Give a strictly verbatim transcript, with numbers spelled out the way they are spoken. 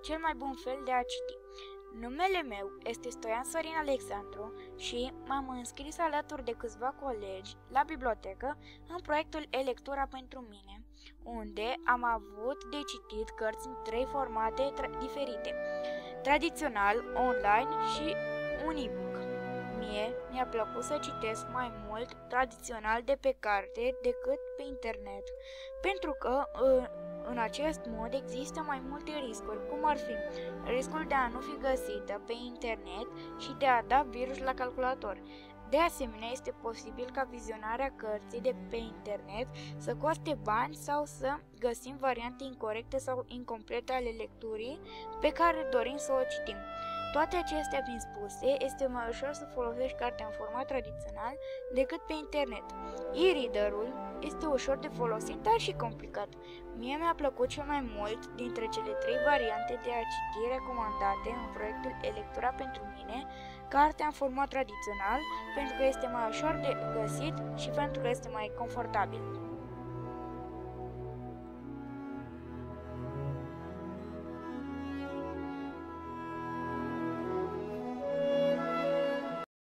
cel mai bun fel de a citi. Numele meu este Stoian Sorin Alexandru și m-am înscris alături de câțiva colegi la bibliotecă în proiectul E-lectura pentru mine, unde am avut de citit cărți în trei formate diferite, tradițional, online și un e-book. Mie mi-a plăcut să citesc mai mult tradițional de pe carte decât pe internet, pentru că în acest mod există mai multe riscuri, cum ar fi riscul de a nu fi găsită pe internet și de a da virus la calculator. De asemenea, este posibil ca vizionarea cărții de pe internet să coste bani sau să găsim variante incorrecte sau incomplete ale lecturii pe care dorim să o citim. Toate acestea fiind spuse, este mai ușor să folosești cartea în format tradițional decât pe internet. E-reader-ul este ușor de folosit, dar și complicat. Mie mi-a plăcut cel mai mult dintre cele trei variante de a citi recomandate în proiectul E-lectura pentru mine, cartea în format tradițional, pentru că este mai ușor de găsit și pentru că este mai confortabil.